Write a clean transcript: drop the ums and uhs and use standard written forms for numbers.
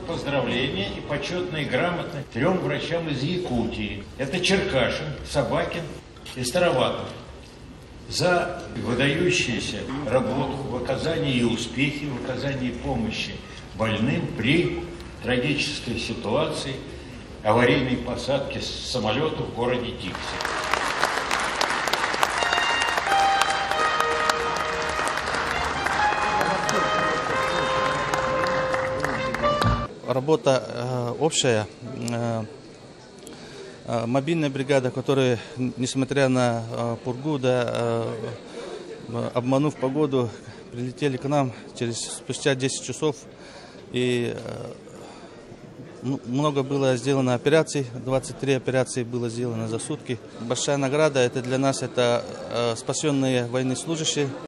поздравления и почетные грамоты 3 врачам из Якутии. Это Черкашин, Собакин и Староватов. За выдающуюся работу в оказании и успехи, в оказании помощи больным при трагической ситуации аварийной посадки самолета в городе Дикси. Работа общая. Мобильная бригада, которая, несмотря на пургу, обманув погоду, прилетели к нам спустя 10 часов. И много было сделано операций, 23 операции было сделано за сутки. Большая награда это для нас, это спасенные военнослужащие.